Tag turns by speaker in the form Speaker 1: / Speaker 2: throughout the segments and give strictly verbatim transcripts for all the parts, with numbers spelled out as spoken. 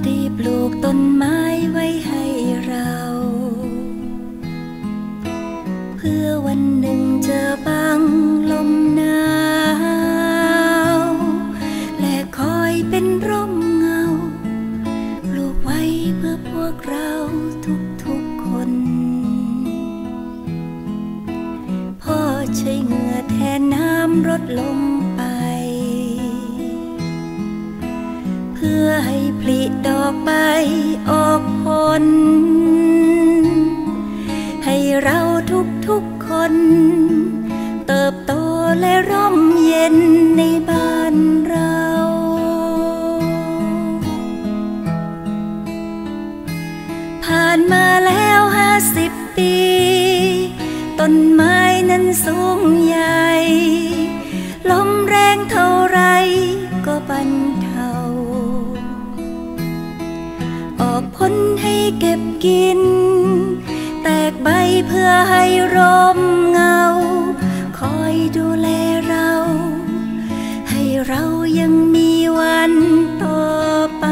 Speaker 1: ได้ปลูกต้นไม้ไว้ให้เราเพื่อวันหนึ่งจะบังลมหนาวและคอยเป็นร่มเงาปลูกไว้เพื่อพวกเราทุกๆคนพ่อใช้เหงื่อแทนน้ำรดลงไปเพื่อให้ผลิดอกใบออกผลให้เราทุกๆคนเติบโตและร่มเย็นในบ้านเราผ่านมาแล้วห้าสิบปีต้นไม้นั้นสูงใหญ่ลมแรงเท่าไรก็บรรเทาออกผลให้เก็บกินแตกใบเพื่อให้ร่มเงาคอยดูแลเราให้เรายังมีวันต่อไป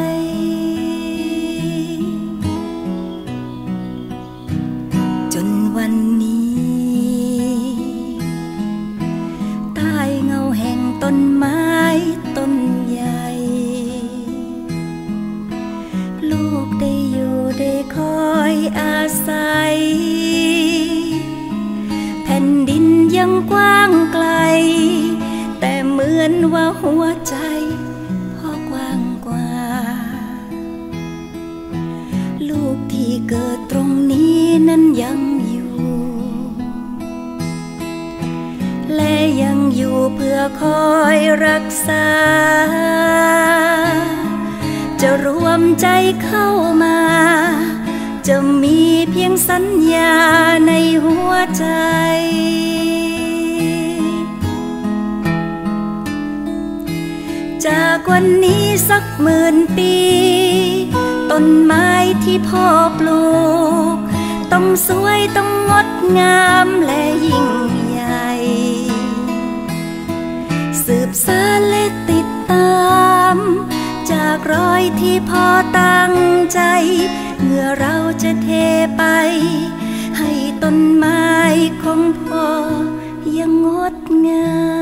Speaker 1: จนวันนี้ใต้เงาแห่งต้นไม้ต้นใหญ่ลูกได้อยู่ได้คอยอาศัยแผ่นดินยังกว้างไกลแต่เหมือนว่าหัวใจพ่อกว้างกว่าลูกที่เกิดตรงนี้นั้นยังอยู่และยังอยู่เพื่อคอยรักษาจะรวมใจเข้ามาจะมีเพียงสัญญาในหัวใจจากวันนี้สักหมื่นปีต้นไม้ที่พ่อปลูกต้องสวยต้องงดงามและยิ่งใหญ่สืบสานและติดตามจากรอยที่พ่อตั้งใจเมื่อเราจะเทไปให้ต้นไม้ของพ่อยังงดงาม